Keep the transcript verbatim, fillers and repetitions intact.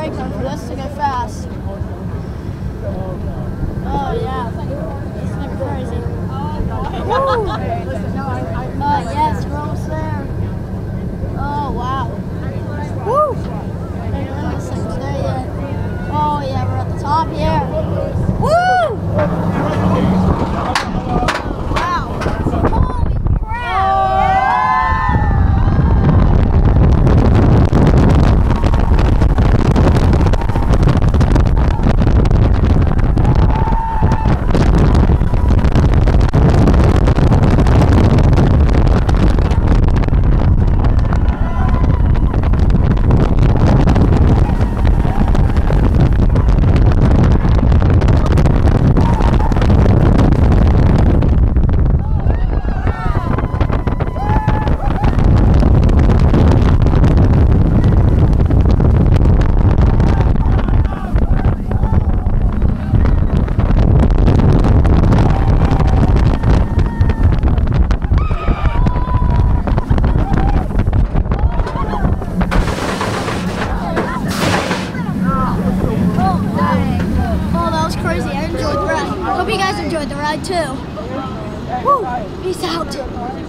brake on for this to go fast. Oh yeah, this is looking crazy. Woo! Uh, yes, we're almost there. Oh wow. Woo! We're almost there yet. Oh yeah, we're at the top here. Woo! Wow! Holy crap! Hope you guys enjoyed the ride too. Woo! Peace out.